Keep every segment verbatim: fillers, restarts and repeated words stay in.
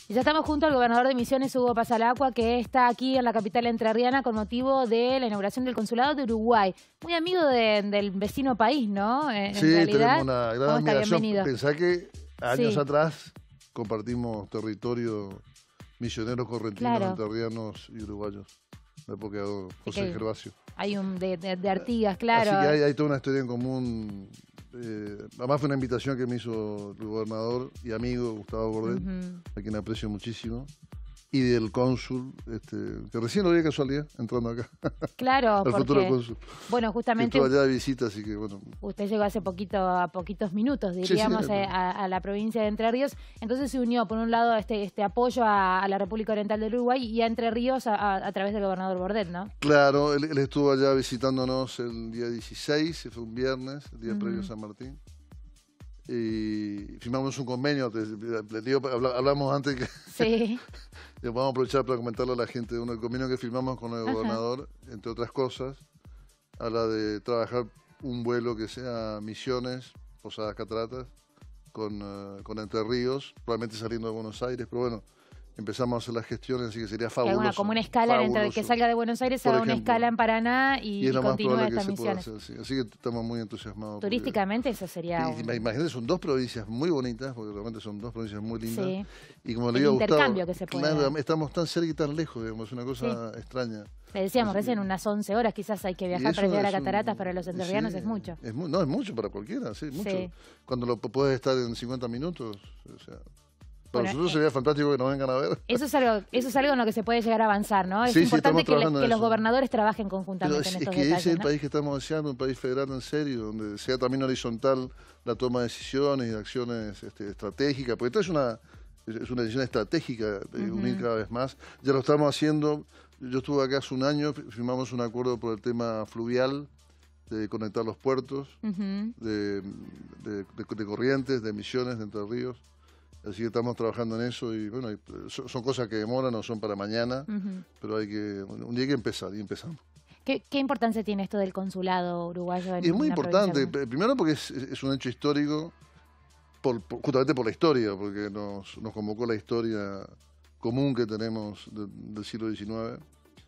Y ya estamos junto al gobernador de Misiones, Hugo Pasalacqua, que está aquí en la capital entrerriana con motivo de la inauguración del consulado de Uruguay. Muy amigo de, del vecino país, ¿no? En, sí, en realidad, tenemos una gran ¿cómo está? admiración. Bienvenido. Pensá que años Sí. atrás compartimos territorio misioneros correntinos, Claro. entrerrianos y uruguayos. La época de José que Gervasio. Hay un de, de, de Artigas, claro. Así que hay, hay toda una historia en común. Eh, además fue una invitación que me hizo el gobernador y amigo Gustavo Bordet, Uh-huh. a quien aprecio muchísimo, y del cónsul, este, que recién lo vi de casualidad, entrando acá. Claro, al porque, futuro cónsul. bueno, justamente Estuvo allá de visita, así que bueno. usted llegó hace poquito, a poquitos minutos, diríamos, sí, sí, eh, a, a la provincia de Entre Ríos. Entonces se unió, por un lado, este, este apoyo a, a la República Oriental del Uruguay y a Entre Ríos a, a, a través del gobernador Bordet, ¿no? Claro, él, él estuvo allá visitándonos el día dieciséis, fue un viernes, el día uh-huh. previo a San Martín. Y firmamos un convenio, te, te digo, hablamos antes que sí. vamos a aprovechar para comentarle a la gente uno, el convenio que firmamos con el Ajá. gobernador, entre otras cosas, habla de trabajar un vuelo que sea Misiones, Posadas Cataratas, con, uh, con Entre Ríos, probablemente saliendo de Buenos Aires, pero bueno, empezamos a hacer las gestiones, así que sería fabuloso. Que, una, como una escala, entre que salga de Buenos Aires, haga una escala en Paraná y, y, es y continúe estas que misiones. Hacer, sí. Así que estamos muy entusiasmados. Turísticamente porque, eso sería... Y, un... Imagínate, son dos provincias muy bonitas, porque realmente son dos provincias muy lindas. Sí. Y como el le digo a intercambio Gustavo, que se puede claro, estamos tan cerca y tan lejos, digamos, es una cosa sí. extraña. Le decíamos, recién que... unas once horas quizás hay que viajar para llegar a Cataratas, un... para los entrerrianos sí, es mucho. Es mu no, es mucho para cualquiera, sí, mucho. Sí. Cuando lo puedes estar en cincuenta minutos, o sea... Para bueno, nosotros sería eh, fantástico que nos vengan a ver. Eso es algo, eso es algo en lo que se puede llegar a avanzar, ¿no? Es sí, importante sí, que, le, que los gobernadores trabajen conjuntamente Pero en es, estos es que detalles, ese es el ¿no? país que estamos deseando, un país federal en serio, donde sea también horizontal la toma de decisiones y de acciones este, estratégicas, porque esto es una, es una decisión estratégica de uh-huh. unir cada vez más. Ya lo estamos haciendo, yo estuve acá hace un año, firmamos un acuerdo por el tema fluvial, de conectar los puertos, uh-huh. de, de, de, de Corrientes, de Misiones, de Entre Ríos. Así que estamos trabajando en eso y bueno, son, son cosas que demoran, no son para mañana, uh-huh. pero hay que, un día hay que empezar y empezamos. ¿Qué, qué importancia tiene esto del consulado uruguayo en y es muy importante, provincia? Primero porque es, es un hecho histórico, por, por, justamente por la historia, porque nos, nos convocó la historia común que tenemos de, del siglo diecinueve,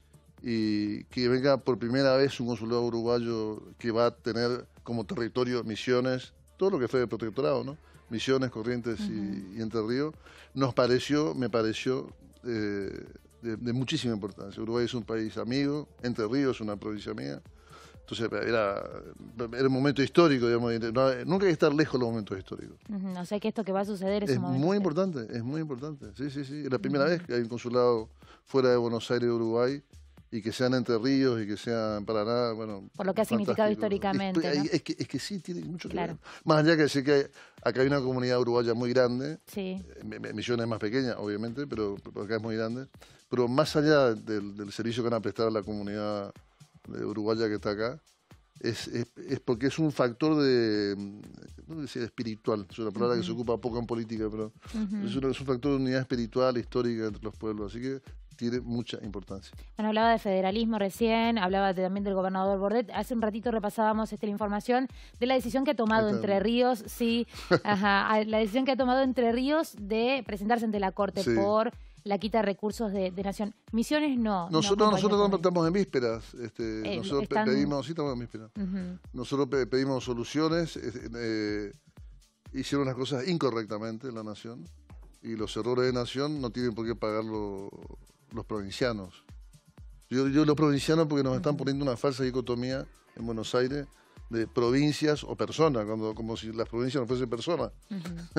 y que venga por primera vez un consulado uruguayo que va a tener como territorio Misiones, todo lo que fue el protectorado, ¿no? Misiones, Corrientes uh-huh. y, y Entre Ríos, nos pareció, me pareció eh, de, de muchísima importancia. Uruguay es un país amigo, Entre Ríos es una provincia mía, entonces era, era un momento histórico, digamos, no, nunca hay que estar lejos de los momentos históricos. Uh-huh. O sea que esto que va a suceder es, es un momento muy importante, es muy importante, sí, sí, sí. Es la primera uh-huh. vez que hay un consulado fuera de Buenos Aires de Uruguay, y que sean Entre Ríos y que sean Paraná, bueno... Por lo que ha significado históricamente, es, ¿no? es, que, es que sí, tiene mucho que claro. ver. Más allá que sé que hay, acá hay una comunidad uruguaya muy grande, sí. Misiones más pequeña, obviamente, pero, pero acá es muy grande. Pero más allá del, del servicio que van a prestar a la comunidad uruguaya que está acá, es, es, es porque es un factor de, no sé, espiritual, es una palabra uh-huh. que se ocupa poco en política, pero uh-huh. es, un, es un factor de unidad espiritual, histórica entre los pueblos, así que tiene mucha importancia. Bueno, hablaba de federalismo recién, hablaba también del gobernador Bordet. Hace un ratito repasábamos este, la información de la decisión que ha tomado Entre Ríos, sí, ajá, la decisión que ha tomado Entre Ríos de presentarse ante la Corte sí. por la quita de recursos de, de Nación. Misiones no. Nosotros, no nosotros no estamos en vísperas. Este, eh, nosotros están... pedimos, sí estamos en vísperas. Uh-huh. Nosotros pe pedimos soluciones. Eh, hicieron las cosas incorrectamente en la Nación y los errores de Nación no tienen por qué pagarlo los provincianos. Yo, yo los provincianos porque nos están poniendo una falsa dicotomía en Buenos Aires de provincias o personas, cuando, como si las provincias no fuesen personas. Uh-huh.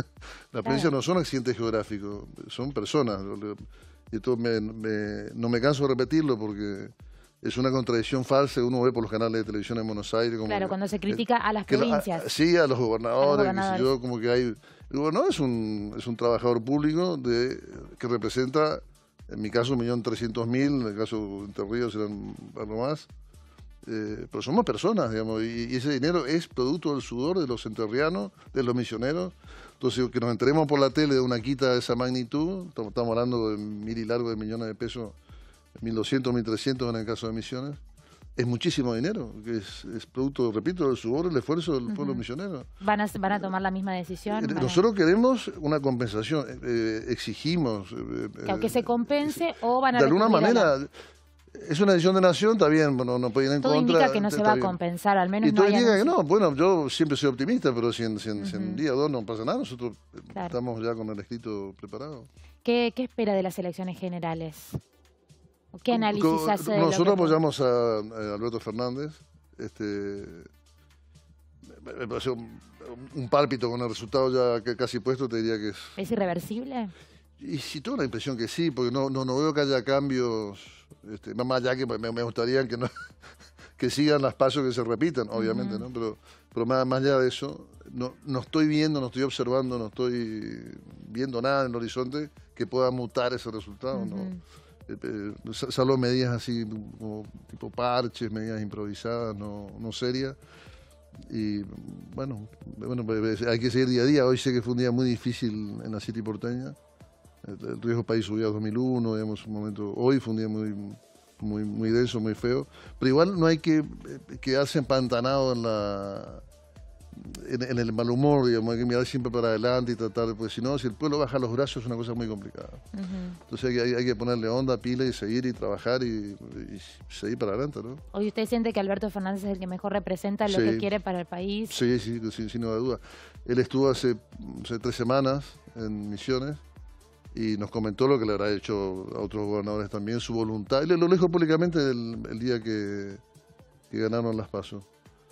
Las provincias claro. no son accidentes geográficos, son personas. Y esto me, me, no me canso de repetirlo porque es una contradicción falsa. Uno ve por los canales de televisión en Buenos Aires. Como claro, que, cuando se critica a las provincias. A, sí, a los gobernadores. A los gobernadores. Que yo, como que hay, el gobernador es un, es un trabajador público de, que representa, en mi caso, un millón trescientos mil, en el caso de Entre Ríos eran algo más. Eh, pero somos personas, digamos, y, y ese dinero es producto del sudor de los entrerrianos, de los misioneros. Entonces, que nos enteremos por la tele de una quita de esa magnitud, estamos, estamos hablando de mil y largo de millones de pesos, mil doscientos, mil trescientos en el caso de Misiones, es muchísimo dinero, que es, es producto, repito, del sudor, el esfuerzo del pueblo uh-huh. misionero. ¿Van a, ¿Van a tomar la misma decisión? Eh, nosotros a... queremos una compensación, eh, exigimos... Eh, que aunque se compense eh, o van a... De alguna manera... La... Es una decisión de nación, está bien, bueno, no pueden ir en todo contra. Todo indica que no se va bien. a compensar, al menos y todo no indica hay que no. Bueno, yo siempre soy optimista, pero si en, si en, uh-huh. si en un día o dos no pasa nada, nosotros claro. estamos ya con el escrito preparado. ¿Qué, qué espera de las elecciones generales? ¿Qué análisis con, hace de Nosotros lo que... apoyamos a, a Alberto Fernández. Este, me parece un, un pálpito con el resultado ya que casi puesto, te diría que es... ¿Es irreversible? Y sí, tengo la impresión que sí, porque no, no, no veo que haya cambios, este, más allá que me, me gustaría que no que sigan las pasos que se repitan, obviamente, uh-huh. ¿no? Pero, pero más, más allá de eso, no, no estoy viendo, no estoy observando, no estoy viendo nada en el horizonte que pueda mutar ese resultado, uh-huh. ¿no? Eh, eh, salvo medidas así como tipo parches, medidas improvisadas, no, no serias. Y bueno, bueno, hay que seguir día a día. Hoy sé que fue un día muy difícil en la City porteña. El riesgo país subió a dos mil uno, digamos, un momento. Hoy fue un día muy, muy, muy denso, muy feo. Pero igual no hay que quedarse empantanado en la en, en el mal humor, digamos, hay que mirar siempre para adelante y tratar, porque si no, si el pueblo baja los brazos es una cosa muy complicada. Uh-huh. Entonces hay, hay, hay que ponerle onda, pila y seguir y trabajar y, y seguir para adelante, ¿no? Hoy usted siente que Alberto Fernández es el que mejor representa lo sí. que quiere para el país. Sí, sí, sin, sin duda. Él estuvo hace, hace tres semanas en Misiones y nos comentó lo que le habrá hecho a otros gobernadores también, su voluntad. Él lo dijo públicamente el, el día que, que ganaron las PASO.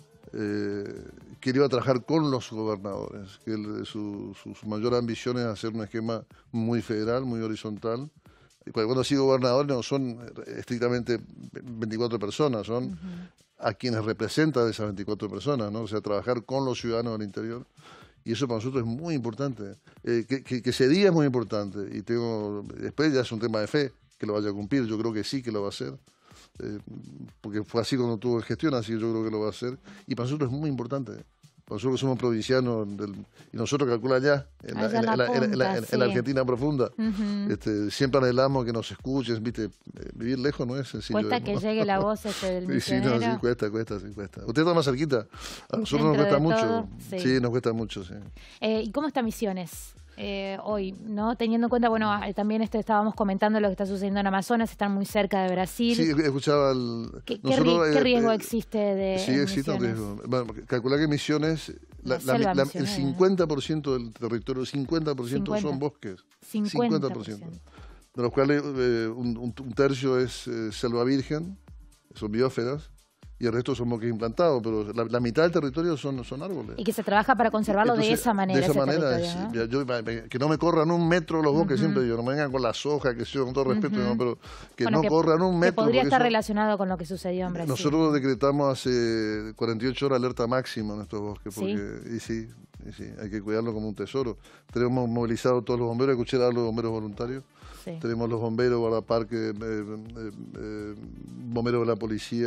Eh, que él iba a trabajar con los gobernadores, que él, su, su, su mayor ambición es hacer un esquema muy federal, muy horizontal. Y cuando así gobernadores no son estrictamente veinticuatro personas, son uh-huh. a quienes representan esas veinticuatro personas, ¿no? O sea, trabajar con los ciudadanos del interior. Y eso para nosotros es muy importante. Eh, que, que, que ese día es muy importante. Y tengo, después ya es un tema de fe que lo vaya a cumplir. Yo creo que sí que lo va a hacer. Eh, porque fue así cuando tuvo gestión, así que yo creo que lo va a hacer. Y para nosotros es muy importante. Para nosotros que somos provincianos, del, y nosotros calcula allá, en la, en, en, la, punta, en, la, en, sí. en la Argentina profunda, uh-huh. este, siempre anhelamos que nos escuchen, ¿viste? Vivir lejos no es sencillo. Cuesta ¿no? que llegue la voz este del misionero. Sí, no, sí, cuesta, cuesta, sí, cuesta. Usted está más cerquita, a nosotros Dentro nos cuesta mucho. Todo, sí. sí, nos cuesta mucho, sí. Eh, ¿Y cómo está Misiones? Eh, hoy, ¿no? Teniendo en cuenta, bueno, también este, estábamos comentando lo que está sucediendo en Amazonas, están muy cerca de Brasil. Sí, escuchaba el... ¿Qué, nosotros, ¿qué riesgo eh, existe de Sí, existe un riesgo. Bueno, calcular que Misiones, la, la, la, la, el cincuenta por ciento del territorio, el cincuenta por ciento cincuenta. Son bosques. cincuenta por ciento. De los cuales eh, un, un tercio es eh, selva virgen, son biosferas, y el resto son bosques implantados, pero la, la mitad del territorio son, son árboles. Y que se trabaja para conservarlo Entonces, de esa manera. De esa ese manera, es, ¿no? yo, que no me corran un metro los bosques, uh-huh. siempre digo, no me vengan con las hojas, que sea con todo respeto, uh-huh. no, pero que bueno, no que, corran un metro. Que podría estar eso, relacionado con lo que sucedió en Brasil. Nosotros decretamos hace cuarenta y ocho horas alerta máxima en estos bosques, porque, ¿Sí? y sí, y sí, hay que cuidarlo como un tesoro. Tenemos movilizado todos los bomberos, escuché a los bomberos voluntarios. Sí. Tenemos los bomberos, guardaparques, eh, eh, eh, bomberos de la policía.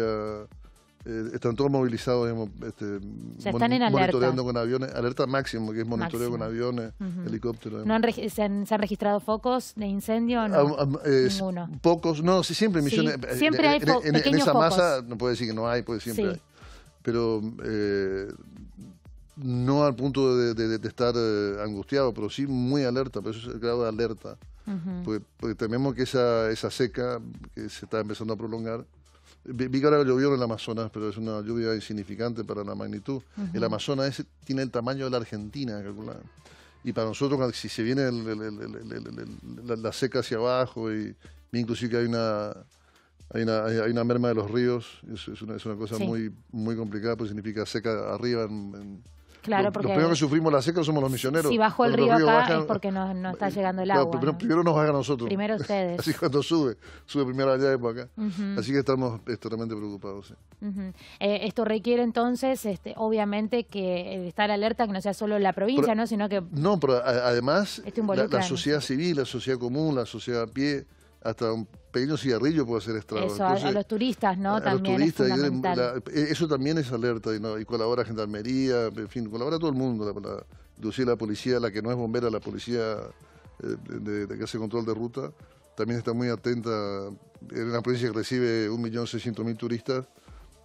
Eh, están todos movilizados, digamos, este, ya están en monitoreando alerta. con aviones, alerta máximo, que es monitoreo máximo. Con aviones, uh-huh. helicópteros. ¿No han se, han, ¿Se han registrado focos de incendio o no? Ah, ah, eh, Ninguno. Pocos, no, sí, siempre en Misiones. Sí, siempre hay fo- en, en, en esa focos. masa, no puede decir que no hay, pues siempre sí. hay. Pero eh, no al punto de, de, de estar eh, angustiado, pero sí muy alerta, por eso es el grado de alerta. Uh-huh. porque, porque tememos que esa, esa seca que se está empezando a prolongar. Vi que ahora llovió en el Amazonas, pero es una lluvia insignificante para la magnitud. Uh-huh. El Amazonas ese tiene el tamaño de la Argentina, calculado. Y para nosotros, si se viene el, el, el, el, el, el, la, la seca hacia abajo, y inclusive que hay una, hay una, hay una merma de los ríos, es, es, una, es una cosa sí. muy, muy complicada, pues significa seca arriba en, en Claro, los, porque los primeros que sufrimos la seca somos los misioneros. Si bajó el río acá bajan, es porque no, no está llegando el claro, agua. Primero, ¿no? primero nos baja a nosotros. Primero ustedes. Así cuando sube, sube primero allá y después acá. Uh-huh. Así que estamos extremadamente preocupados. Sí. Uh-huh. eh, esto requiere entonces, este, obviamente, que estar alerta, que no sea solo la provincia, pero, ¿no? Sino que... No, pero a, además la, la sociedad civil, la sociedad común, la sociedad a pie, hasta un pequeño cigarrillo puede ser estragos. Eso, Entonces, a, a los turistas, ¿no? A, también a los turistas, es fundamental. La, eso también es alerta, y, ¿no? y colabora Gendarmería, en fin, colabora todo el mundo, la, la, inclusive la policía, la que no es bombera, la policía eh, de, de que hace control de ruta, también está muy atenta. En una provincia que recibe un millón seiscientos mil turistas,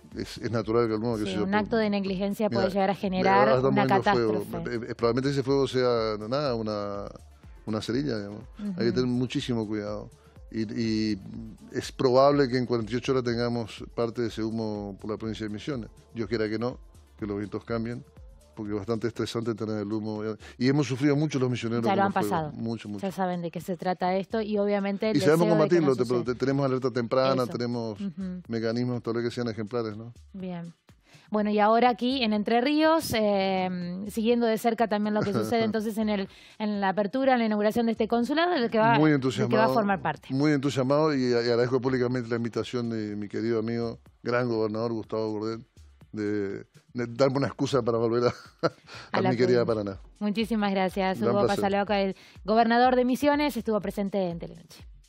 es, es natural que alguno... Sí, que sea, un acto de negligencia mira, puede llegar a generar ahora una catástrofe. Fuego. Eh, probablemente ese fuego sea nada, una, una cerilla, digamos. Uh-huh. Hay que tener muchísimo cuidado. Y, y es probable que en cuarenta y ocho horas tengamos parte de ese humo por la provincia de Misiones. Dios quiera que no, que los vientos cambien, porque es bastante estresante tener el humo. Y hemos sufrido mucho los misioneros. Ya lo han pasado. Mucho, mucho. Ya saben de qué se trata esto y obviamente el Y sabemos combatirlo, de que no te, tenemos alerta temprana, Eso. tenemos uh-huh. mecanismos, tal vez que sean ejemplares, ¿no? Bien. Bueno, y ahora aquí en Entre Ríos, eh, siguiendo de cerca también lo que sucede entonces en el en la apertura, en la inauguración de este consulado, del que va, muy del que va a formar parte. Muy entusiasmado y, y agradezco públicamente la invitación de mi querido amigo, gran gobernador Gustavo Bordet, de, de darme una excusa para volver a, a, a mi querida Paraná. Muchísimas gracias, Hugo Pasaleuca, el gobernador de Misiones, estuvo presente en Telenoche.